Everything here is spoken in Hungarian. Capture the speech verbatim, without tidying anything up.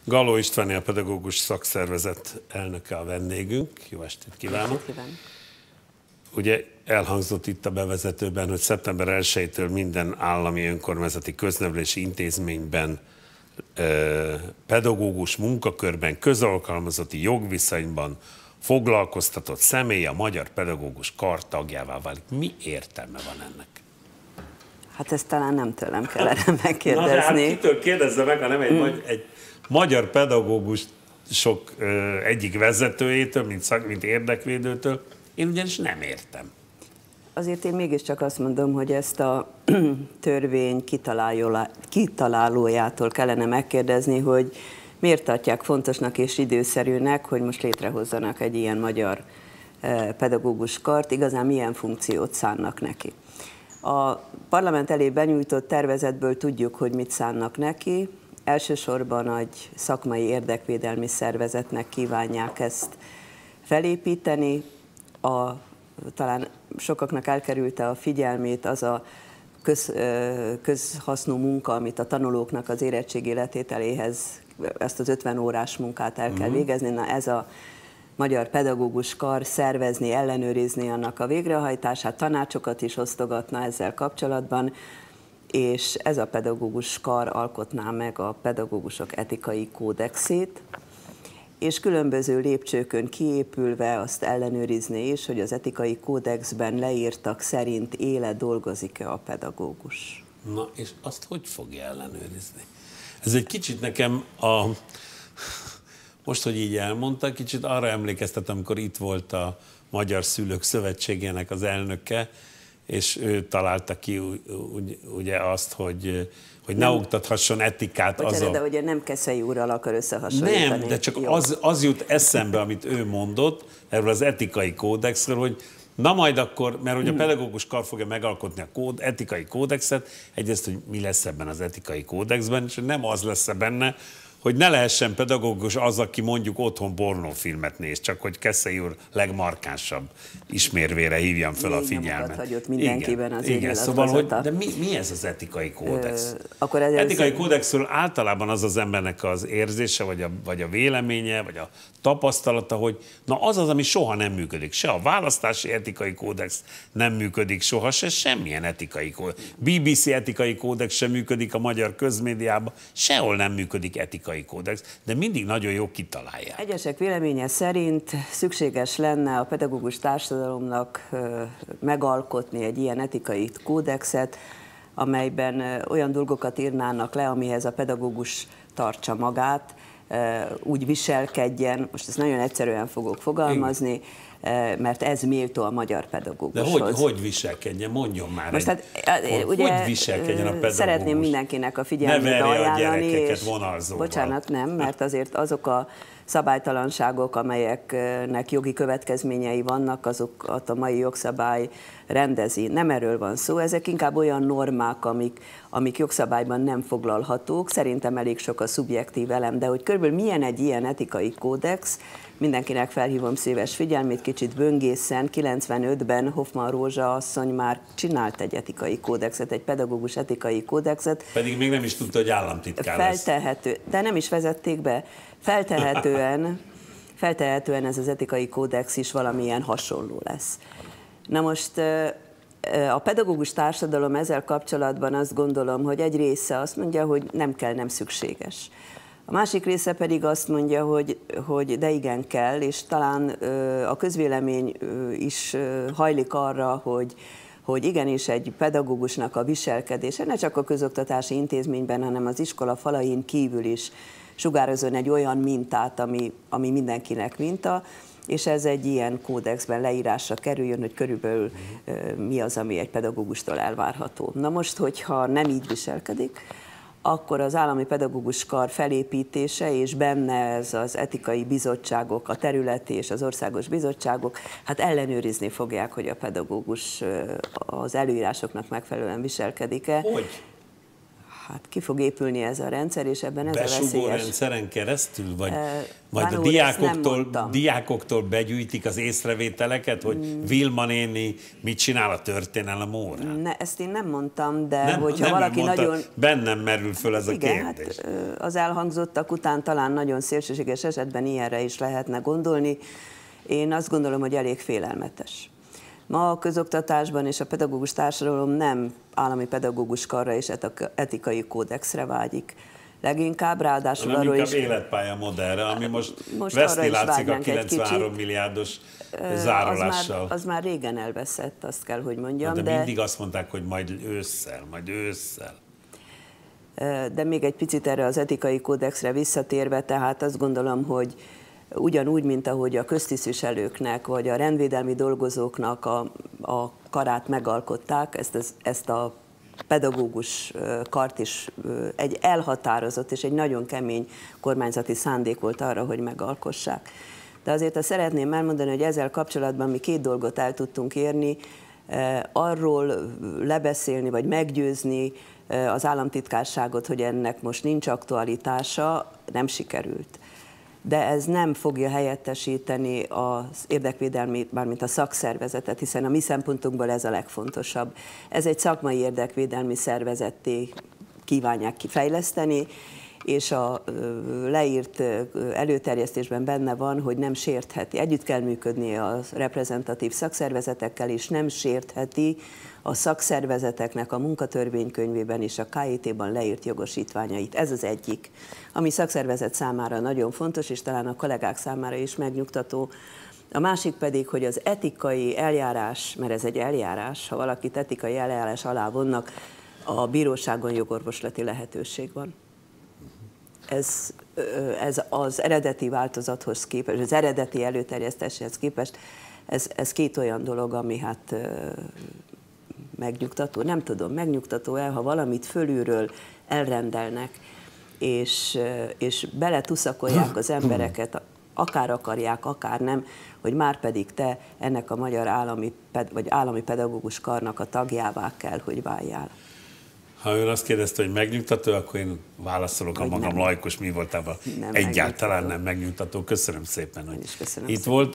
Galló István, a pedagógus szakszervezet elnöke a vendégünk. Jó estét kívánok! Kívánok. Ugye elhangzott itt a bevezetőben, hogy szeptember elsejétől minden állami önkormányzati köznevelési intézményben pedagógus munkakörben, közalkalmazotti jogviszonyban foglalkoztatott személy a Magyar Pedagógus Kar tagjává válik. Mi értelme van ennek? Hát ezt talán nem tőlem kellene megkérdezni. Na, hát kitől kérdezze meg, ha nem egy, mm. magy egy magyar pedagógus sok ö, egyik vezetőjétől, mint, szak, mint érdekvédőtől. Én ugyanis nem értem. Azért én mégiscsak azt mondom, hogy ezt a törvény kitalálójától kellene megkérdezni, hogy miért tartják fontosnak és időszerűnek, hogy most létrehozzanak egy ilyen magyar pedagógus kart, igazán milyen funkciót szánnak neki. A parlament elé benyújtott tervezetből tudjuk, hogy mit szánnak neki. Elsősorban egy szakmai érdekvédelmi szervezetnek kívánják ezt felépíteni. A, talán sokaknak elkerülte a figyelmét az a köz, közhasznú munka, amit a tanulóknak az érettségi letételéhez, ezt az ötven órás munkát el kell végezni. Na, ez a Magyar Pedagógus Kar szervezni, ellenőrizni annak a végrehajtását, tanácsokat is osztogatna ezzel kapcsolatban, és ez a pedagógus kar alkotná meg a pedagógusok etikai kódexét, és különböző lépcsőkön kiépülve azt ellenőrizni is, hogy az etikai kódexben leírtak szerint éle, dolgozik-e a pedagógus. Na, és azt hogy fogja ellenőrizni? Ez egy kicsit nekem a... Most, hogy így elmondta, kicsit arra emlékeztetem, amikor itt volt a Magyar Szülők Szövetségének az elnöke, és ő találta ki ugye azt, hogy, hogy ne oktathasson etikát. Bocsánat, az a... de ugye nem Keszei úrral akar összehasonlítani. Nem, de csak az, az jut eszembe, amit ő mondott erről az etikai kódexről, hogy na majd akkor, mert hogy a pedagógus kar fogja megalkotni a kód, etikai kódexet, egyrészt, hogy mi lesz ebben az etikai kódexben, és nem az lesz benne, hogy ne lehessen pedagógus az, aki mondjuk otthon pornófilmet néz, csak hogy Keszei úr legmarkánsabb ismérvére hívjam fel a figyelmet. Hagyott mindenkiben az igen, igen, szóval, hogy, de mi, mi ez az etikai kódex? Ö, akkor ez etikai ez... kódexről általában az az embernek az érzése, vagy a, vagy a véleménye, vagy a tapasztalata, hogy na az az, ami soha nem működik. Se a választási etikai kódex nem működik soha, se semmilyen etikai kódex. bé bé cé etikai kódex sem működik a magyar közmédiában, sehol nem működik etikai kódex, de mindig nagyon jó kitalálják. Egyesek véleménye szerint szükséges lenne a pedagógus társadalomnak megalkotni egy ilyen etikai kódexet, amelyben olyan dolgokat írnának le, amihez a pedagógus tartsa magát, úgy viselkedjen, most ezt nagyon egyszerűen fogok fogalmazni, mert ez méltó a magyar pedagógushoz. De hogy, hogy viselkedjen? Mondjon már. Most egy, hát, hogy, ugye, hogy viselkedjen a pedagógus? Szeretném mindenkinek a figyelmét ajánlani, és bocsánat, nem, mert azért azok a szabálytalanságok, amelyeknek jogi következményei vannak, azokat a mai jogszabály rendezi. Nem erről van szó, ezek inkább olyan normák, amik, amik jogszabályban nem foglalhatók. Szerintem elég sok a szubjektív elem, de hogy körülbelül milyen egy ilyen etikai kódex, mindenkinek felhívom szíves figyelmét, kicsit böngészen. kilencvenötben Hoffman Rózsa asszony már csinált egy etikai kódexet, egy pedagógus etikai kódexet. Pedig még nem is tudta, hogy államtitkár lesz. Feltehető, de nem is vezették be. Feltehetően, feltehetően ez az etikai kódex is valamilyen hasonló lesz. Na most a pedagógus társadalom ezzel kapcsolatban azt gondolom, hogy egy része azt mondja, hogy nem kell, nem szükséges. A másik része pedig azt mondja, hogy, hogy de igen kell, és talán a közvélemény is hajlik arra, hogy, hogy igenis egy pedagógusnak a viselkedése ne csak a közoktatási intézményben, hanem az iskola falain kívül is sugározon egy olyan mintát, ami, ami mindenkinek minta, és ez egy ilyen kódexben leírásra kerüljön, hogy körülbelül mi az, ami egy pedagógustól elvárható. Na most, hogyha nem így viselkedik, akkor az állami pedagógus kar felépítése, és benne ez az etikai bizottságok, a területi és az országos bizottságok, hát ellenőrizni fogják, hogy a pedagógus az előírásoknak megfelelően viselkedik-e. Hogy? Hát ki fog épülni ez a rendszer, és ebben ez Besugó a veszélyes. rendszeren keresztül? Vagy, e, vagy a diákoktól, diákoktól begyűjtik az észrevételeket, hogy mm. Vilma néni mit csinál a történelem órán? Ne, ezt én nem mondtam, de nem, hogyha nem valaki mondta, nagyon... Bennem merül föl ez igen, a kérdés. Hát, az elhangzottak után talán nagyon szélsőséges esetben ilyenre is lehetne gondolni. Én azt gondolom, hogy elég félelmetes. Ma a közoktatásban és a pedagógus társadalom nem állami pedagógus karra és etikai kódexre vágyik. Leginkább ráadásul hanem arról inkább is... életpálya modellre, ami most, most veszni látszik a kilencvenhárom milliárdos zárolással. Az már, az már régen elveszett, azt kell, hogy mondjam. De, de mindig azt mondták, hogy majd ősszel, majd ősszel. De még egy picit erre az etikai kódexre visszatérve, tehát azt gondolom, hogy ugyanúgy, mint ahogy a köztisztviselőknek vagy a rendvédelmi dolgozóknak a, a karát megalkották, ezt, ezt a pedagógus kart is egy elhatározott és egy nagyon kemény kormányzati szándék volt arra, hogy megalkossák. De azért azt szeretném elmondani, hogy ezzel kapcsolatban mi két dolgot el tudtunk érni, arról lebeszélni vagy meggyőzni az államtitkárságot, hogy ennek most nincs aktualitása, nem sikerült. De ez nem fogja helyettesíteni az érdekvédelmi, mármint a szakszervezetet, hiszen a mi szempontunkból ez a legfontosabb. Ez egy szakmai érdekvédelmi szervezetté kívánják kifejleszteni, és a leírt előterjesztésben benne van, hogy nem sértheti. Együtt kell működni a reprezentatív szakszervezetekkel, és nem sértheti a szakszervezeteknek a munkatörvénykönyvében és a ká i té-ban leírt jogosítványait. Ez az egyik, ami szakszervezet számára nagyon fontos, és talán a kollégák számára is megnyugtató. A másik pedig, hogy az etikai eljárás, mert ez egy eljárás, ha valakit etikai eljárás alá vonnak, a bíróságon jogorvoslati lehetőség van. Ez, ez az eredeti változathoz képest, az eredeti előterjesztéshez képest, ez, ez két olyan dolog, ami hát megnyugtató. Nem tudom, megnyugtató-e, ha valamit fölülről elrendelnek, és, és beletuszakolják az embereket, akár akarják, akár nem, hogy már pedig te ennek a magyar állami, vagy állami pedagógus karnak a tagjává kell, hogy váljál. Ha ön azt kérdezte, hogy megnyugtató, akkor én válaszolok hogy a magam nem. laikus mi voltában. Nem egyáltalán megnyugtató. nem megnyugtató. Köszönöm szépen, hogy köszönöm itt szépen. volt.